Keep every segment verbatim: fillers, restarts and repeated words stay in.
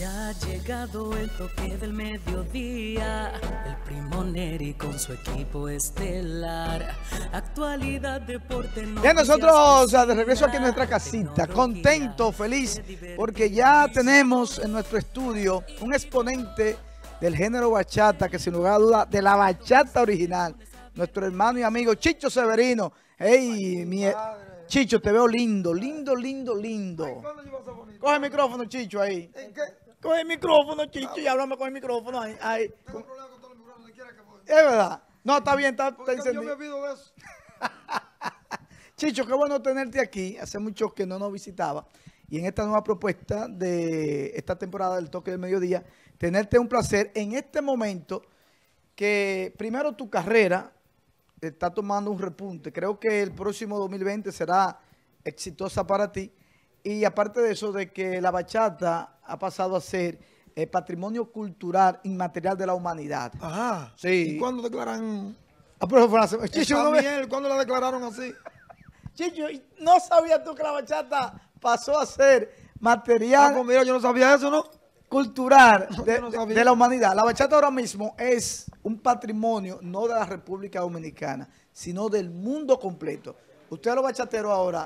Ya ha llegado el toque del mediodía, el Primo Neri con su equipo estelar. Actualidad, deporte, noticias. Bien, nosotros de regreso aquí en nuestra casita, contento, feliz, porque ya tenemos en nuestro estudio un exponente del género bachata, que sin lugar a duda, de la bachata original, nuestro hermano y amigo Chicho Severino. Hey, mi Chicho, te veo lindo, lindo, lindo, lindo. Coge el micrófono, Chicho, ahí. Coge el micrófono, Chicho, y háblame con el micrófono ahí. ahí. Tengo problemas con todo el micrófono, donde quiera que voy. Es verdad. No, está bien, está, está Porque yo encendido. me olvido de eso. Chicho, qué bueno tenerte aquí. Hace mucho que no nos visitaba. Y en esta nueva propuesta de esta temporada del Toque del Mediodía, tenerte un placer en este momento que primero tu carrera está tomando un repunte. Creo que el próximo dos mil veinte será exitosa para ti. Y aparte de eso, de que la bachata ha pasado a ser el patrimonio cultural inmaterial de la humanidad. Ajá. Sí. ¿Y cuándo declaran? Ah, pero fue una- Chicho, Esa ¿no ve? miel, ¿cuándo la declararon así? Chicho, ¿no sabías tú que la bachata pasó a ser Ah, material pues mira, yo no sabía eso, ¿no? cultural No, de, yo no de- sabía. de la humanidad? La bachata ahora mismo es un patrimonio no de la República Dominicana, sino del mundo completo. Ustedes los bachateros ahora,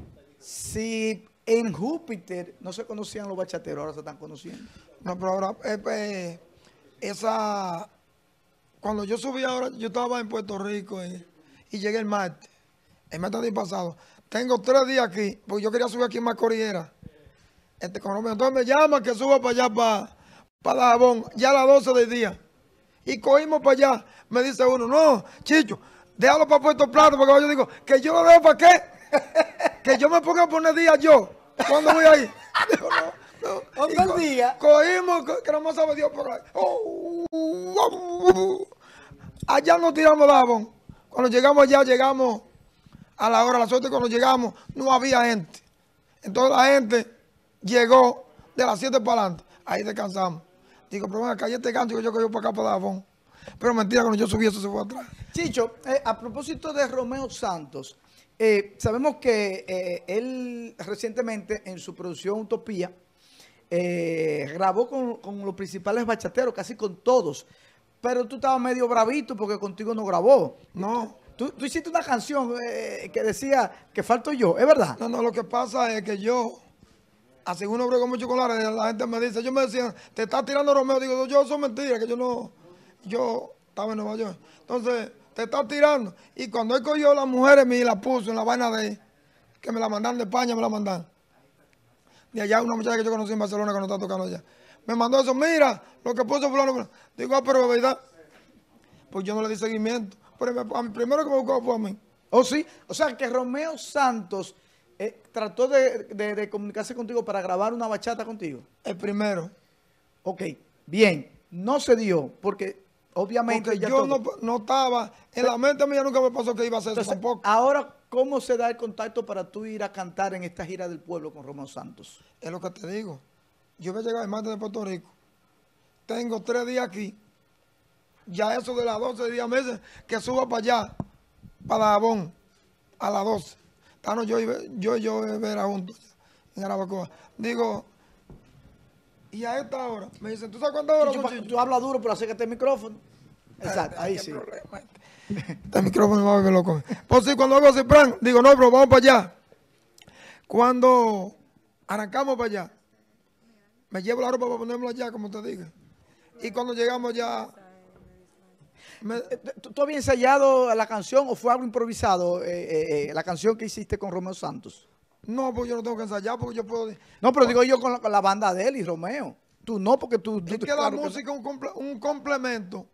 si en Júpiter no se conocían los bachateros, ahora se están conociendo. No, pero ahora, eh, pues, esa... Cuando yo subí ahora, yo estaba en Puerto Rico y, y llegué el martes, el martes del pasado. Tengo tres días aquí, porque yo quería subir aquí en Macorillera. Este, entonces me llama que suba para allá, para, para Dajabón, ya a las doce del día. Y cogimos para allá. Me dice uno, no, Chicho, déjalo para Puerto Plata, porque yo digo, que yo lo dejo para qué. Que yo me ponga a poner días yo. ¿Cuándo voy ahí? Digo, no, no. ¿Dónde Y el co- día? Cogimos, co- que no más sabe Dios por ahí. Oh, oh, allá nos tiramos Dajabón. Cuando llegamos allá, llegamos a la hora, a la suerte cuando llegamos, no había gente. Entonces la gente llegó de las siete para adelante. Ahí descansamos. Digo, pero ven acá, y este gancho que yo cogí para acá para Dajabón. Pero mentira, cuando yo subí eso se fue atrás. Chicho, eh, a propósito de Romeo Santos, eh, sabemos que eh, él recientemente en su producción Utopía eh, grabó con, con los principales bachateros, casi con todos, pero tú estabas medio bravito porque contigo no grabó. No, Tú, tú hiciste una canción eh, que decía que falto yo, ¿es verdad? no, no, lo que pasa es que yo, así uno brego mucho con la red, la gente me dice, yo me decían, te estás tirando Romeo, digo, yo, eso es mentira, que yo no, yo estaba en Nueva York. Entonces, te estás tirando. Y cuando él cogió las mujeres mías y las puso en la vaina de él, que me la mandan de España, me la mandan. De allá, una muchacha que yo conocí en Barcelona que no está tocando allá. Me mandó eso, mira, lo que puso fulano, fulano. Digo, ah, pero de verdad, pues yo no le di seguimiento. Pero me- a mí, primero que me buscó fue a mí. ¿Oh, sí? O sea, que Romeo Santos eh, trató de, de- de comunicarse contigo para grabar una bachata contigo. El primero. Ok, bien, no se dio, porque obviamente Porque ya yo todo- no, no estaba, en la mente mía nunca me pasó que iba a hacer eso Entonces, tampoco. ahora, ¿cómo se da el contacto para tú ir a cantar en esta gira del pueblo con Romeo Santos? Es lo que te digo. Yo voy a llegar el martes de Puerto Rico. Tengo tres días aquí. Ya eso de las doce días meses que suba para allá, para Dajabón, a las doce. Estamos yo y Ve- yo y yo y Vera juntos en Arabacoa. Digo, y a esta hora, me dicen, ¿tú sabes cuántas horas Chicho, son, pa- Chicho? tú hablas duro, pero acércate el micrófono. Exacto, ahí ¿Qué sí. problema? Este micrófono me va a volver loco. Pues sí, cuando hago ese plan, digo, no, pero vamos para allá. Cuando arrancamos para allá, me llevo la ropa para ponérmela allá, como te dije. Y cuando llegamos ya, me- Eh, ¿Tú, tú habías ensayado la canción o fue algo improvisado, eh, eh, eh, la canción que hiciste con Romeo Santos? no, pues yo no tengo que ensayar porque yo puedo... No, pero digo yo con la, con la banda de él y Romeo. Tú no, porque tú... tú- Es que claro la que no. música es un, comple- un complemento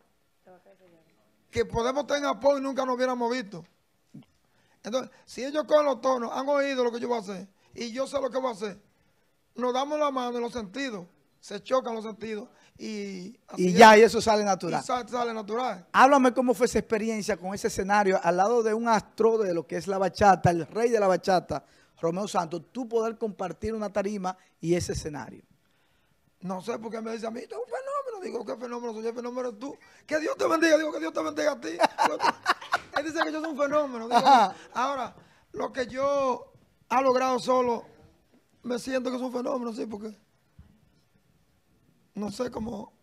que podemos tener apoyo y nunca nos hubiéramos visto. Entonces, si ellos con los tonos han oído lo que yo voy a hacer y yo sé lo que voy a hacer, nos damos la mano en los sentidos, se chocan los sentidos y... así Y es. ya, y eso sale Y natural. sale, sale natural. Háblame cómo fue esa experiencia con ese escenario al lado de un astro de lo que es la bachata, el rey de la bachata, Romeo Santos, tú poder compartir una tarima y ese escenario. No sé por qué me dice a mí, tú eres un fenómeno. Digo, ¿qué fenómeno soy? El fenómeno es tú. Que Dios te bendiga. Digo, que Dios te bendiga a ti. Digo, tú- Él dice que yo soy un fenómeno. Digo, Ajá. ahora, lo que yo ha logrado solo, me siento que es un fenómeno, sí, porque no sé cómo,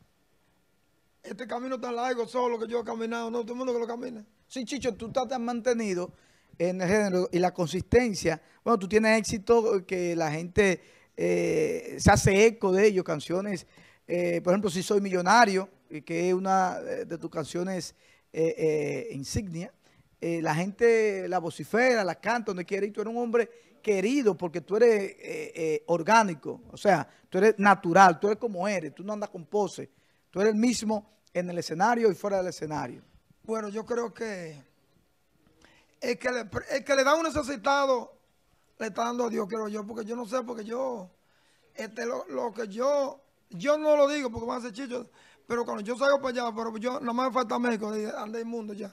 este camino tan largo solo que yo he caminado, no todo el mundo que lo camina. Sí, Chicho, tú te has mantenido en el género y la consistencia. Bueno, tú tienes éxito que la gente eh, se hace eco de ello, canciones, eh, por ejemplo, Si Soy Millonario, que es una de tus canciones eh, eh, insignia. Eh, la gente la vocifera, la canta donde quiere, y tú eres un hombre querido porque tú eres eh, eh, orgánico, o sea, tú eres natural, tú eres como eres, tú no andas con pose, tú eres el mismo en el escenario y fuera del escenario. Bueno, yo creo que el que le, el que le da un necesitado le está dando a Dios, creo yo, porque yo no sé, porque yo, este, lo, lo que yo, yo no lo digo porque van a ser chichos, pero cuando yo salgo para allá, pero yo nada más me falta México, ande inmundo ya.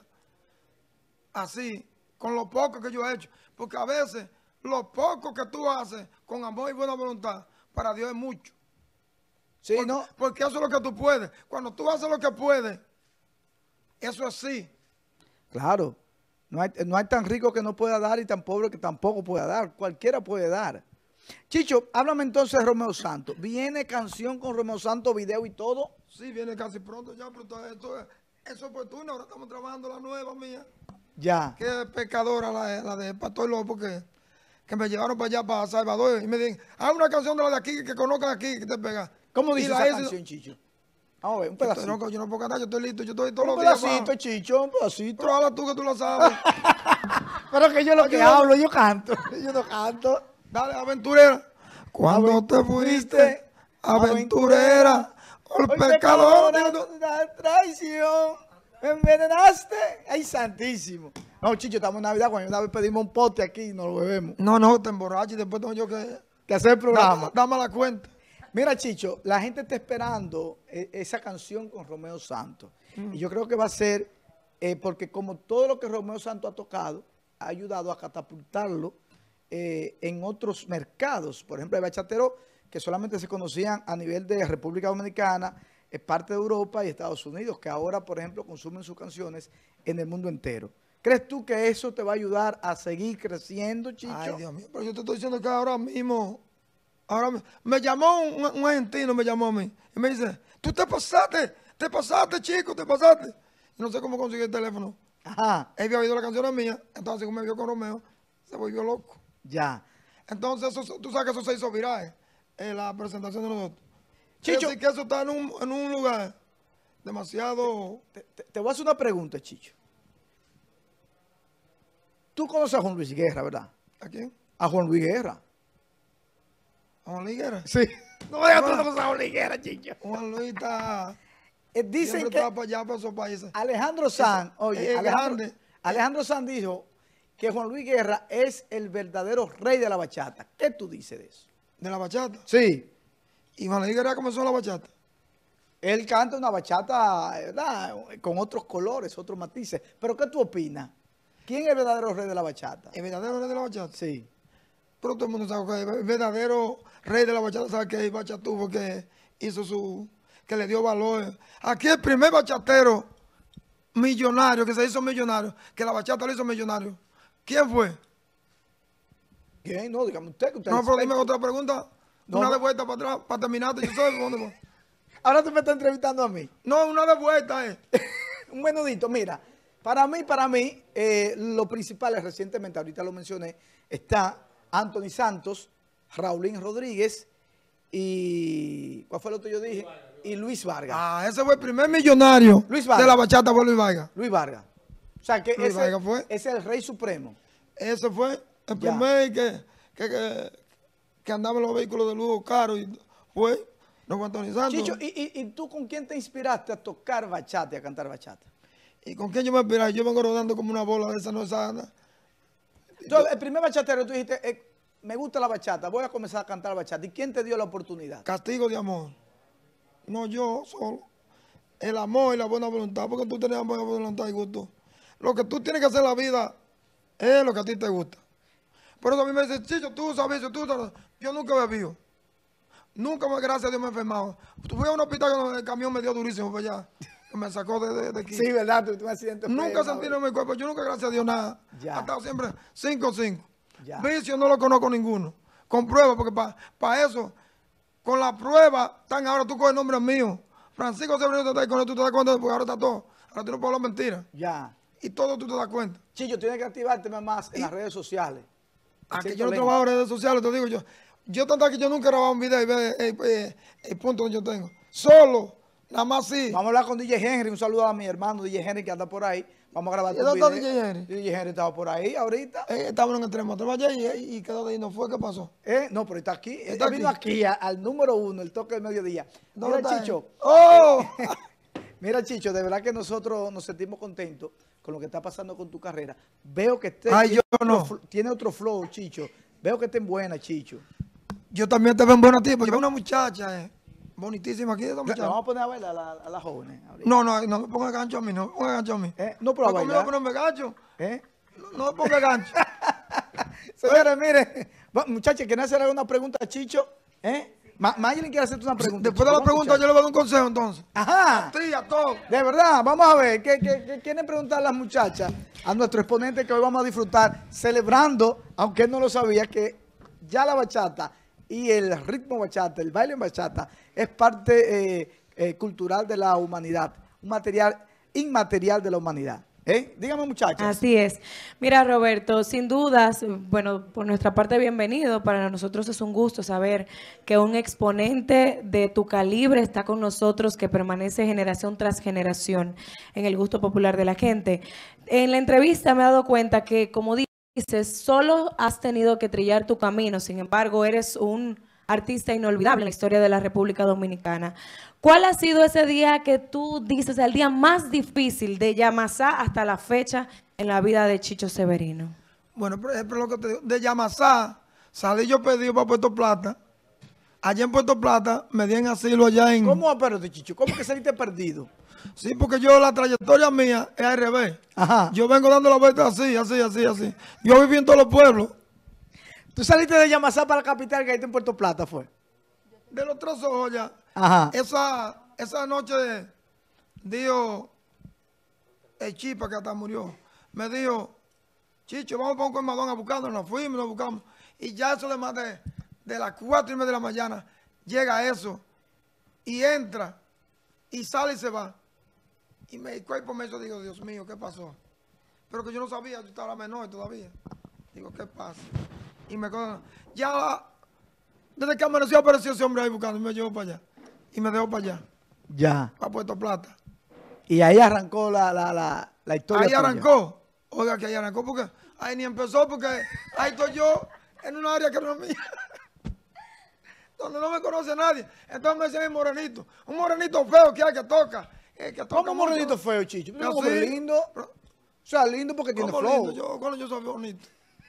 Así, con lo poco que yo he hecho, porque a veces lo poco que tú haces con amor y buena voluntad, para Dios es mucho. Sí, porque, ¿no? porque eso es lo que tú puedes. Cuando tú haces lo que puedes, eso es así. Claro, no hay, no hay tan rico que no pueda dar y tan pobre que tampoco pueda dar. Cualquiera puede dar. Chicho, háblame entonces de Romeo Santos. ¿Viene canción con Romeo Santos, video y todo? Sí, viene casi pronto ya, pero todo esto es, eso es oportuno. Ahora estamos trabajando la nueva mía. Ya. Qué pecadora la, la de Pastor López, que, que me llevaron para allá, para Salvador, y me dijeron, haz una canción de la de aquí, que conozcan aquí, que te pega. ¿Cómo Y dice la esa hice- canción, Chicho? Vamos a ver, un Yo, pedacito. no, yo no puedo cantar, yo estoy listo, yo estoy todos Un los días. pedacito, pa- Chicho, un pedacito. Pero habla tú que tú lo sabes. Pero que yo lo que Ayúdame. hablo, yo canto. Yo no canto. Dale, aventurera. Cuando te fuiste, aventurera, por pecador. La traición, me envenenaste. Ay, santísimo. No, Chicho, estamos en Navidad, cuando una vez pedimos un pote aquí y nos lo bebemos. No, no, te emborrachas y después tengo yo que... Que hacer el programa. Dame, dame la cuenta. Mira, Chicho, la gente está esperando eh, esa canción con Romeo Santos. Y yo creo que va a ser, eh, porque como todo lo que Romeo Santos ha tocado, ha ayudado a catapultarlo eh, en otros mercados. Por ejemplo, hay bachateros que solamente se conocían a nivel de República Dominicana, eh, parte de Europa y Estados Unidos, que ahora, por ejemplo, consumen sus canciones en el mundo entero. ¿Crees tú que eso te va a ayudar a seguir creciendo, Chicho? Ay, Dios mío, pero yo te estoy diciendo que ahora mismo, ahora mi- me llamó un, un argentino, me llamó a mí, y me dice, tú te pasaste, te pasaste, chico, te pasaste. Y no sé cómo conseguí el teléfono. Ajá, Él había oído la canción mía, entonces como me vio con Romeo, se volvió loco. ya. Entonces, eso, tú sabes que eso se hizo viral en la presentación de nosotros. Chicho. Chicho. que eso está en un, en un lugar demasiado... Te, te- te voy a hacer una pregunta, Chicho. Tú conoces a Juan Luis Guerra, ¿verdad? ¿A quién? A Juan Luis Guerra. ¿A Juan Luis Guerra? Sí. No me digas tú no conoces a Juan Luis Guerra, Chicho. Juan Luis está... Eh, dicen siempre que está para allá, para esos países. Alejandro Sanz, oye, es Alejandro, grande. Alejandro Sanz dijo que Juan Luis Guerra es el verdadero rey de la bachata. ¿Qué tú dices de eso? De la bachata. Sí. Y Juan Luis Guerra comenzó la bachata. Él canta una bachata, ¿verdad? Con otros colores, otros matices. ¿Pero qué tú opinas? ¿Quién es el verdadero rey de la bachata? El verdadero rey de la bachata. Sí. Pero todo el mundo sabe que el verdadero rey de la bachata sabe que es Bachatú, que hizo su... que le dio valor. Aquí el primer bachatero millonario, que se hizo millonario, que la bachata lo hizo millonario. ¿Quién fue? ¿Quién? No, dígame usted que usted No, es pero dime experto. otra pregunta. No, una no. de vuelta para atrás, para terminarte. Yo sé por dónde voy. Ahora tú me estás entrevistando a mí. No, una de vuelta es. Un menudito, mira, para mí, para mí, eh, lo principal es recientemente, ahorita lo mencioné, está Anthony Santos, Raulín Rodríguez y, ¿cuál fue el otro que yo dije? Y Luis Vargas. Ah, ese fue el primer millonario Luis Vargas. de la bachata, fue Luis Vargas. Luis Vargas. O sea, que Luis ese, Vargas fue. ese es el rey supremo. Ese fue el Ya. primer que, que, que, que andaba en los vehículos de lujo caros y fue, no fue Antonio Santos. Chicho, ¿y, y, y tú con quién te inspiraste a tocar bachata y a cantar bachata? ¿Y con quién yo me inspiré? Yo vengo rodando como una bola de esa no sana. Entonces, el primer bachatero, tú dijiste, eh, me gusta la bachata, voy a comenzar a cantar bachata. ¿Y quién te dio la oportunidad? Castigo de amor. No yo solo. El amor y la buena voluntad, porque tú tienes buena voluntad y gusto. Lo que tú tienes que hacer en la vida es lo que a ti te gusta. Por eso a mí me dicen, Chicho, tú sabes eso, tú sabes. Yo nunca he bebido. Nunca, me- gracias a Dios, me he enfermado. Fui a un hospital que el camión me dio durísimo para allá. Que me sacó de, de, de aquí. Sí, ¿verdad? Tú, tú un accidente Nunca feo, sentí en mi cuerpo. Yo nunca, gracias a Dios, nada. Ya. He estado siempre cinco cinco. Ya. Vicio no lo conozco ninguno. Comprueba, porque para eso con la prueba, están ahora tú con el nombre mío. Francisco Severino te con esto, tú te das cuenta, porque ahora está todo. Ahora tú no puedes hablar mentira. Ya. Y todo tú te das cuenta. Chicho, tienes que activarte más en las redes sociales. A que Sin yo no problema. trabajo en redes sociales, te digo yo. Yo tanto que yo nunca he grabado un video y ve el, el, el punto que yo tengo. Solo, nada más sí. Vamos a hablar con D J Henry. Un saludo a mi hermano D J Henry que anda por ahí. Vamos a grabar ¿Y un dónde está video. D J Henry? D J Henry estaba por ahí ahorita. Eh, estaba en un extremo, estaba allá y, y quedó de ahí, no fue, ¿qué pasó? Eh, no, pero está aquí. ¿Está Él vino aquí? aquí a- al número uno, el toque del mediodía. ¿Dónde Mira, está Chicho. él? ¡Oh! Mira, Chicho, de verdad que nosotros nos sentimos contentos con lo que está pasando con tu carrera. Veo que este Ay, tiene, yo no. otro, fl- tiene otro flow, Chicho. Veo que está en buena, Chicho. Yo también te veo en buena tiempo. Yo veo una muchacha, eh, bonitísima aquí, esa Le muchacha. vamos a poner a bailar a, la- a las jóvenes. ahorita. No, no, no me ponga gancho a mí, no me ponga gancho a mí. Eh, no, pero a Va conmigo bailar. a ponerme gancho. ¿Eh? No, no me ponga gancho. Señores, miren, va- muchachos, ¿quieren hacer alguna pregunta a Chicho? ¿Eh? Ma Maylin quiere hacerte una pregunta. Después de la Chicho. pregunta, Vamos a yo le voy a dar un consejo entonces. Ajá. A ti, a todos. De verdad, vamos a ver, ¿qué, qué, qué quieren preguntar las muchachas a nuestro exponente que hoy vamos a disfrutar celebrando, aunque él no lo sabía, que ya la bachata y el ritmo bachata, el baile en bachata, es parte eh, eh, cultural de la humanidad, un material inmaterial de la humanidad. ¿Eh? Dígame, muchachas. Así es. Mira, Roberto, sin dudas, bueno, por nuestra parte, bienvenido. Para nosotros es un gusto saber que un exponente de tu calibre está con nosotros, que permanece generación tras generación en el gusto popular de la gente. En la entrevista me he dado cuenta que, como dices, solo has tenido que trillar tu camino. Sin embargo, eres un artista inolvidable en la historia de la República Dominicana. ¿Cuál ha sido ese día que tú dices, el día más difícil de Yamasá hasta la fecha en la vida de Chicho Severino? Bueno, por ejemplo, lo que te digo, de Yamasá, salí yo pedido para Puerto Plata. Allá en Puerto Plata me di en asilo allá en... ¿Cómo, espérate, Chicho? ¿Cómo que saliste perdido? Sí, porque yo, la trayectoria mía es al revés. Ajá. Yo vengo dando la vuelta así, así, así, así. Yo viví en todos los pueblos. ¿Tú saliste de Yamasá para la capital que ahí está en Puerto Plata, fue? De los tres ojos ya. Ajá. Esa, esa noche dijo el Chipa, que hasta murió, me dijo, Chicho, vamos para un colmadón a buscarnos. Nos fuimos, nos buscamos. Y ya eso de más de, de las cuatro y media de la mañana, llega eso, y entra, y sale y se va. Y me, el cuerpo me hizo, digo, Dios mío, ¿qué pasó? Pero que yo no sabía, yo estaba menor todavía. Digo, ¿qué pasa? Y me coge- ya, desde que amaneció, apareció ese hombre ahí buscando, y me llevó para allá. Y me dejó para allá, Ya. para Puerto Plata. Y ahí arrancó la, la, la, la historia. Ahí tuya. arrancó. Oiga, que ahí arrancó porque ahí ni empezó porque ahí estoy yo en un área que no es mía. Donde no me conoce nadie. Entonces me dicen el morenito. Un morenito feo que hay que toca. eh, que toca ¿Cómo mucho. morenito feo, Chicho? Yo Pero como sí. lindo. O sea, lindo porque tiene ¿Cómo flow. lindo? Yo, cuando yo soy bonito.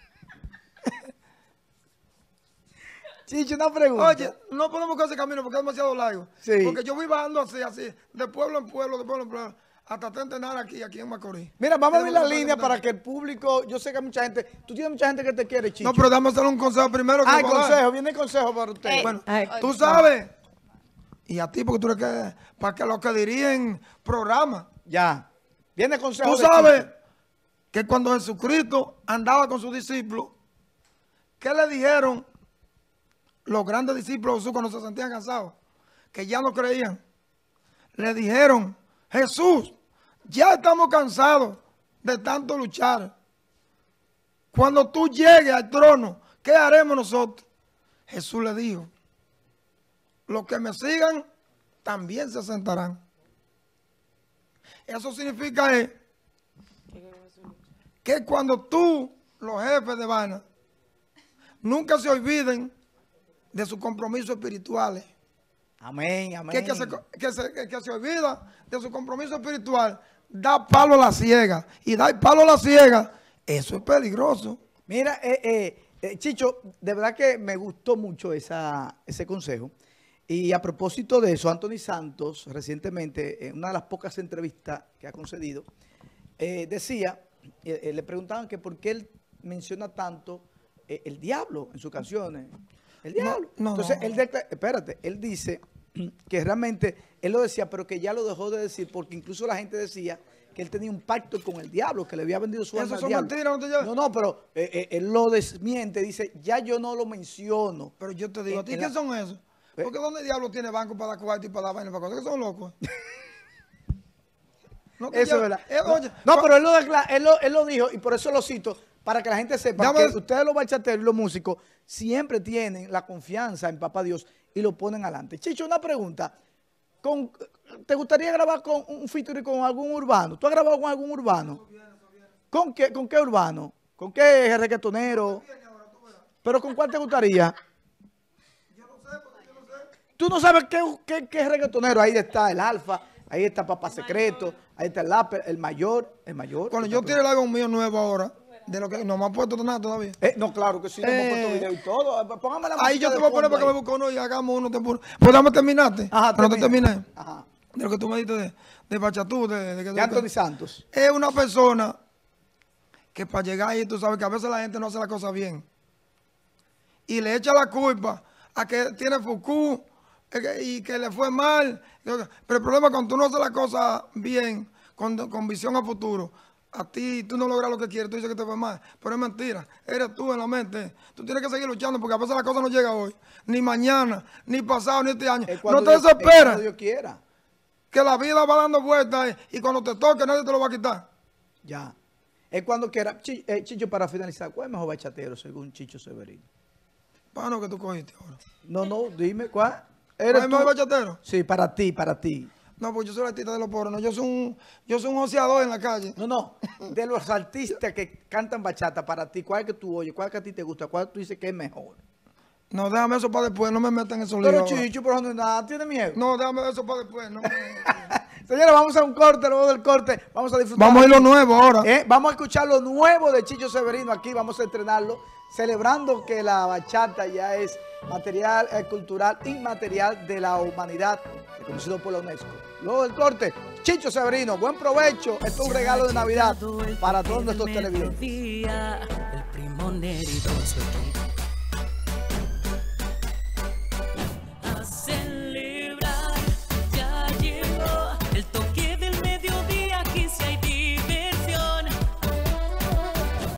Chicho, una pregunta. Oye, no podemos coger ese camino porque es demasiado largo. Sí. Porque yo voy bajando así, así, de pueblo en pueblo, de pueblo en pueblo, hasta Tentenar aquí, aquí en Macorís. Mira, vamos a ver la Tenemos que línea preguntar. para que el público, yo sé que hay mucha gente, tú tienes mucha gente que te quiere, Chicho. No, pero dame hacer un consejo primero. que Ah, el voy a dar. consejo, viene el consejo para usted. Eh, Bueno, Ay, tú sabes, y a ti porque tú eres que, para que los que dirigen programas, Ya. Viene el consejo. tú de sabes Chicho. que cuando Jesucristo andaba con sus discípulos, ¿qué le dijeron los grandes discípulos de Jesús cuando se sentían cansados? Que ya no creían. Le dijeron, Jesús, ya estamos cansados de tanto luchar. Cuando tú llegues al trono, ¿qué haremos nosotros? Jesús le dijo, los que me sigan también se sentarán. Eso significa es que cuando tú, los jefes de vaina, nunca se olviden de sus compromisos espirituales. Amén, amén. Que, que, se, que, se, que- que se olvida de su compromiso espiritual, da palo a la ciega. Y dar palo a la ciega, eso es peligroso. Mira, eh, eh, eh, Chicho, de verdad que me gustó mucho esa, ese consejo. Y a propósito de eso, Anthony Santos, recientemente, en una de las pocas entrevistas que ha concedido, eh, decía, eh, eh, le preguntaban que por qué él menciona tanto eh, el diablo en sus canciones. El diablo. no, Entonces, no. él declara- espérate, él dice que realmente, él lo decía, pero que ya lo dejó de decir, porque incluso la gente decía que él tenía un pacto con el diablo, que le había vendido su Eso alma al son diablo. mentiras, no te lleves. No, no, pero eh, eh, él lo desmiente, dice, ya yo no lo menciono. Pero yo te digo, ¿a ti En qué la- son esos? Porque ¿dónde diablo tiene banco para dar cuarto y para dar vaina para cosas? Que son locos. No, que Eso ya- es verdad. eh, No, oye, no, cua- pero él lo, decla- él, lo, él lo dijo y por eso lo cito, para que la gente sepa Dame- que ustedes los bachateros y los músicos siempre tienen la confianza en Papá Dios y lo ponen adelante. Chicho, una pregunta. Con, ¿Te gustaría grabar con un featuring con algún urbano? ¿Tú has grabado con algún urbano? ¿Con qué, con qué urbano? ¿Con qué reggaetonero? ¿Pero con cuál te gustaría? Tú no sabes qué, qué, qué reggaetonero. Ahí está el Alfa, ahí está Papá Secreto, ahí está el Lapper, el mayor, el mayor. Cuando yo tire el álbum mío nuevo ahora, de lo que no me ha puesto nada todavía. Eh, no, claro que sí, no hemos Eh, puesto video y todo. Póngame la Ahí yo música te de voy a poner fondo para que me ahí. busque uno y hagamos uno. Te puro. Pues dame terminaste. Ajá, no te termina. terminé. Ajá. De lo que tú me dijiste de, de Bachatú, de, de, que- De Anthony Santos. Es una persona que para llegar ahí, tú sabes que a veces la gente no hace la cosa bien. Y le echa la culpa a que tiene Foucault eh, que- y que le fue mal. Pero el problema es cuando tú no haces la cosa bien, con, con visión a futuro, a ti tú no logras lo que quieres, tú dices que te fue mal. Pero es mentira, eres tú en la mente. Tú tienes que seguir luchando porque a veces la cosa no llega hoy, ni mañana, ni pasado, ni este año. Es No cuando te Dios- es desesperes, cuando Dios quiera. que la vida va dando vueltas eh, y cuando te toque nadie te lo va a quitar. Ya. Es cuando quiera. Chi- eh, Chicho, para finalizar, ¿cuál es el mejor bachatero según Chicho Severino? Bueno, que tú cogiste ahora. No, no, dime, ¿cuál? ¿Cuál ¿Eres es el tú? mejor bachatero? Sí, para ti, para ti. No, pues yo soy el artista de los pobres, no, yo soy un, yo soy un joseador en la calle. No, no, de los artistas que cantan bachata, para ti, ¿cuál es que tú oyes? ¿Cuál es que a ti te gusta? ¿Cuál tú dices que es mejor? No, déjame eso para después, no me metan en esos Pero líos. ahora. Chicho, pero no es nada, ¿tiene miedo? No, déjame eso para después. No me... Señores, vamos a un corte, luego del corte vamos a disfrutar. Vamos a ir lo nuevo ahora. Eh, Vamos a escuchar lo nuevo de Chicho Severino aquí, vamos a estrenarlo, celebrando que la bachata ya es material eh, cultural inmaterial de la humanidad, reconocido por la UNESCO. Luego del corte, Chicho Severino, buen provecho, esto es un regalo de Navidad para todos nuestros televidentes. El primo Neri con su equipo